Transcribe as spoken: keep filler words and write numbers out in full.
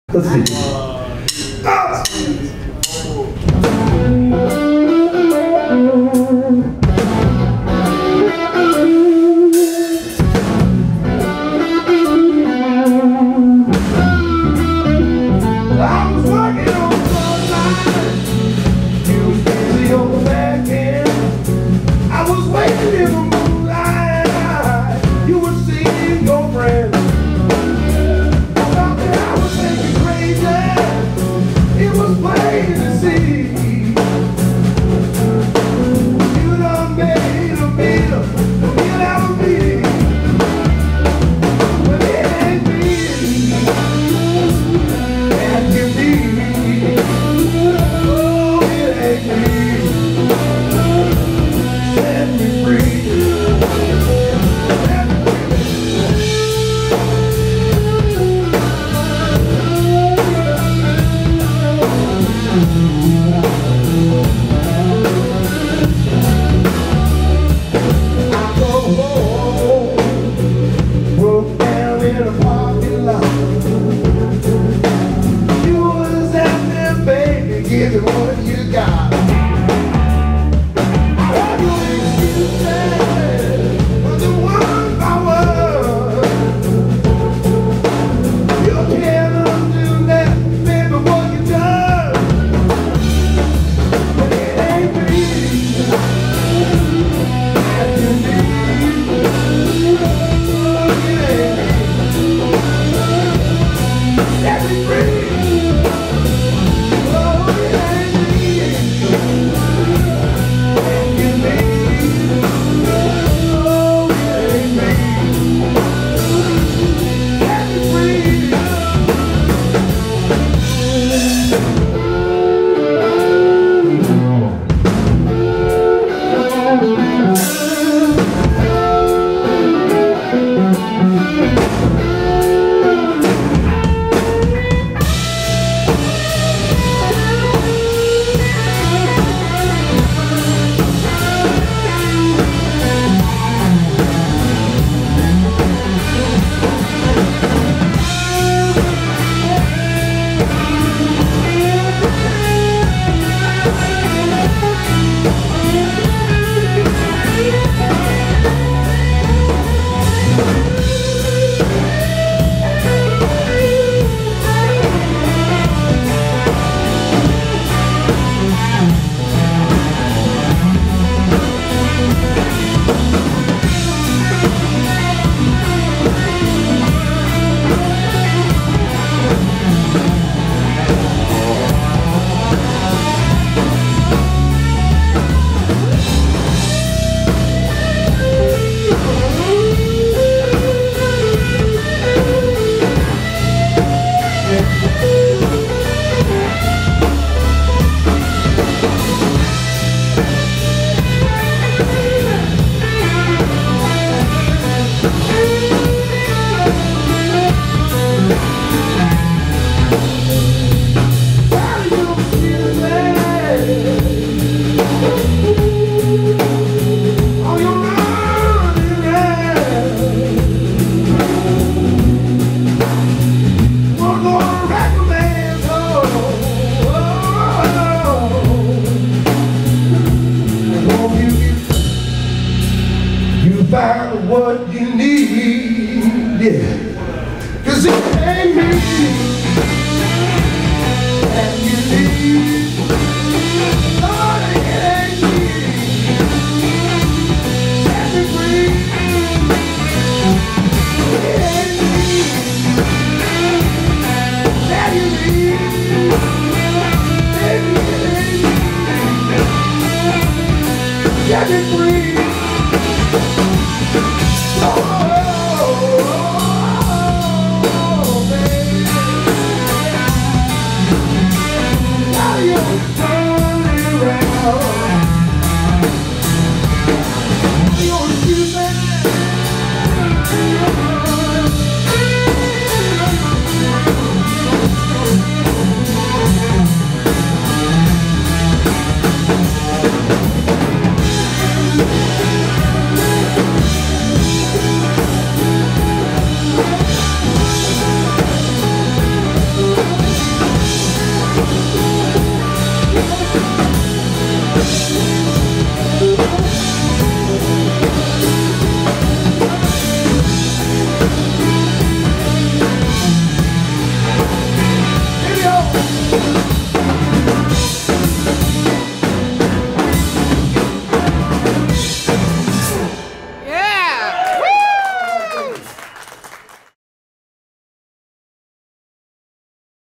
Let's see. Ah! I was working on the line. You was busy on the back end. I was waiting in the moonlight. You were seeing your friends. It was plain to see. You done made a meal, a meal out of me. But it ain't me that you need. Oh, it ain't me. Set me free. Set me in a parking lot. You was out there, baby, give me what you got. I heard your excuses for the one I was. You can't undo that, baby, what you done. But it ain't me that you need. Oh, it ain't me. Set me free. Oh, it ain't me. You need. Oh, it ain't me. Set me free. You found what you need, yeah.